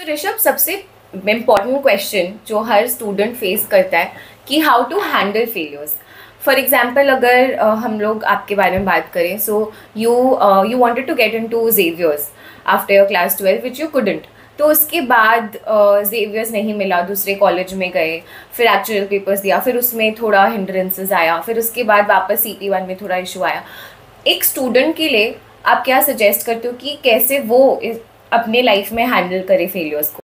तो ऋषभ, सबसे important question जो हर स्टूडेंट फेस करता है कि how to handle failures. For example, अगर हम लोग आपके बारे में बात करें, so you wanted to get into Xavier's after your class 12 which you couldn't. तो उसके बाद ज़ेवियर्स नहीं मिला, दूसरे कॉलेज में गए, फिर एक्चुअल पेपर्स दिया, फिर उसमें थोड़ा हिंड्रेंसेस आया, फिर उसके बाद वापस CP1 में थोड़ा इशू आया। एक स्टूडेंट के लिए आप क्या सजेस्ट करते हो कि कैसे वो अपने लाइफ में हैंडल करे फेलियर्स को?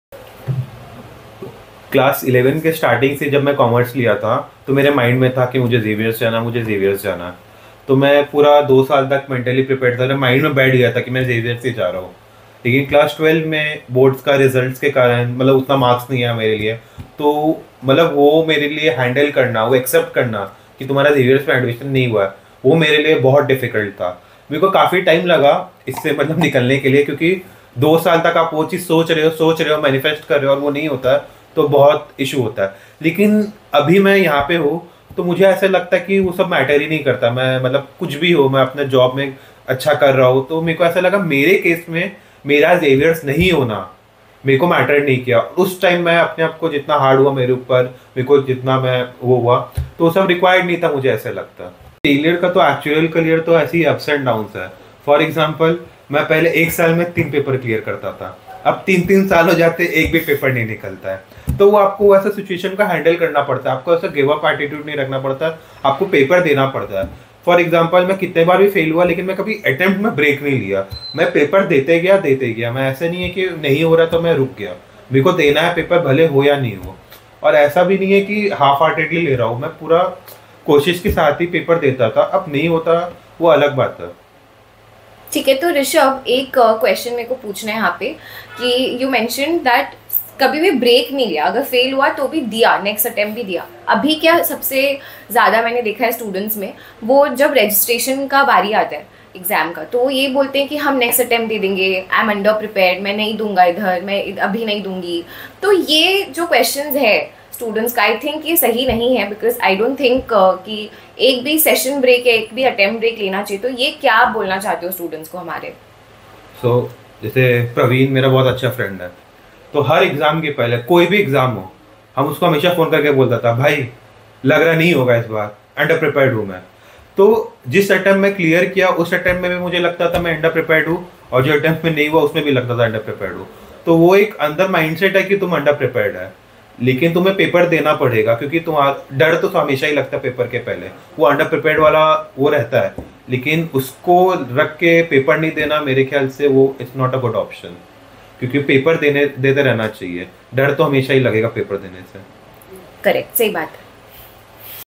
क्लास 11 के स्टार्टिंग से जब मैं कॉमर्स लिया था तो मेरे माइंड में था कि मुझे ज़ेवियर्स जाना, मुझे ज़ेवियर्स जाना। तो मैं पूरा 2 साल तक मेंटली प्रिपेयर था, माइंड में बैठ गया था कि मैं ज़ेवियर्स ही जा रहा हूँ। लेकिन क्लास 12 में बोर्ड्स का रिजल्ट्स के कारण मतलब उतना मार्क्स नहीं आया मेरे लिए, तो मतलब वो मेरे लिए हैंडल करना, वो एक्सेप्ट करना कि तुम्हारा ज़ेवियर्स में एडमिशन नहीं हुआ है, वो मेरे लिए बहुत डिफिकल्ट था। मेरे को काफ़ी टाइम लगा इससे मतलब निकलने के लिए, क्योंकि 2 साल तक आप वो चीज़ सोच रहे हो, मैनिफेस्ट कर रहे हो और वो नहीं होता है तो बहुत इशू होता है। लेकिन अभी मैं यहाँ पे हूँ तो मुझे ऐसा लगता है कि वो सब मैटर ही नहीं करता। मैं मतलब कुछ भी हो, मैं अपने जॉब में अच्छा कर रहा हूँ, तो मेरे को ऐसा लगा मेरे केस में मेरा ज़ेवियर्स नहीं होना मेरे को मैटर नहीं किया। उस टाइम मैं अपने आप को जितना हार्ड हुआ मेरे ऊपर, मेरे को जितना मैं वो हुआ, तो सब रिक्वायर्ड नहीं था, मुझे ऐसा लगता। फेलियर का तो एक्चुअल करियर तो ऐसे ही अप्स एंड डाउन्स है। फॉर एग्जाम्पल, मैं पहले 1 साल में 3 पेपर क्लियर करता था, अब 3-3 साल हो जाते, एक भी पेपर नहीं निकलता है। तो वो आपको ऐसा सिचुएशन का हैंडल करना पड़ता है, आपको ऐसा गिव अप एटीट्यूड नहीं रखना पड़ता, आपको पेपर देना पड़ता है। फॉर एग्जाम्पल, मैं कितने बार भी फेल हुआ लेकिन मैं कभी अटेम्प्ट में ब्रेक नहीं लिया, मैं पेपर देते गया। मैं ऐसा नहीं है कि नहीं हो रहा तो मैं रुक गया, मेरे को देना है पेपर भले हो या नहीं हो। और ऐसा भी नहीं है कि हाफ हार्टेडली ले रहा हूँ, मैं पूरा कोशिश के साथ ही पेपर देता था। अब नहीं होता वो अलग बात है। ठीक है, तो ऋषभ, एक क्वेश्चन मेरे को पूछना है यहाँ पे कि यू मेंशन दैट कभी भी ब्रेक नहीं लिया, अगर फेल हुआ तो भी दिया, नेक्स्ट अटेम्प्ट भी दिया। अभी क्या सबसे ज़्यादा मैंने देखा है स्टूडेंट्स में, वो जब रजिस्ट्रेशन का बारी आता है एग्ज़ाम का, तो वो ये बोलते हैं कि हम नेक्स्ट अटेम्प्ट दे देंगे, आई एम अंडर प्रिपेयर्ड, मैं नहीं दूंगा इधर, मैं अभी नहीं दूंगी। तो ये जो क्वेश्चंस है स्टूडेंट्स का, आई थिंक ये सही नहीं है, बिकॉज आई डोंट थिंक कि एक भी सेशन ब्रेक या एक भी अटेम्प्ट ब्रेक लेना चाहिए। तो ये क्या आप बोलना चाहते हो स्टूडेंट्स को हमारे? जैसे प्रवीण मेरा बहुत अच्छा फ्रेंड है, तो हर एग्ज़ाम के पहले कोई भी एग्ज़ाम हो, हम उसको हमेशा फ़ोन करके बोलता था, भाई लग रहा नहीं होगा इस बार, अंडर प्रिपेयर्ड हूँ मैं। तो जिस अटेम्प्ट में क्लियर किया उस अटेम्प्ट में भी मुझे लगता था मैं अंडर प्रिपेयर्ड हूँ, और जो अटेम्प्ट में नहीं हुआ उसमें भी लगता था अंडर प्रिपेयर्ड हूँ। तो वो एक अंदर माइंडसेट है कि तुम अंडर प्रिपेयर्ड है, लेकिन तुम्हें पेपर देना पड़ेगा, क्योंकि तुम्हारा डर तो हमेशा ही लगता है पेपर के पहले, वो अंडर प्रिपेयर्ड वाला वो रहता है। लेकिन उसको रख के पेपर नहीं देना, मेरे ख्याल से वो it's not a good option, क्योंकि पेपर देते रहना चाहिए, डर तो हमेशा ही लगेगा पेपर देने से। करेक्ट, सही बात।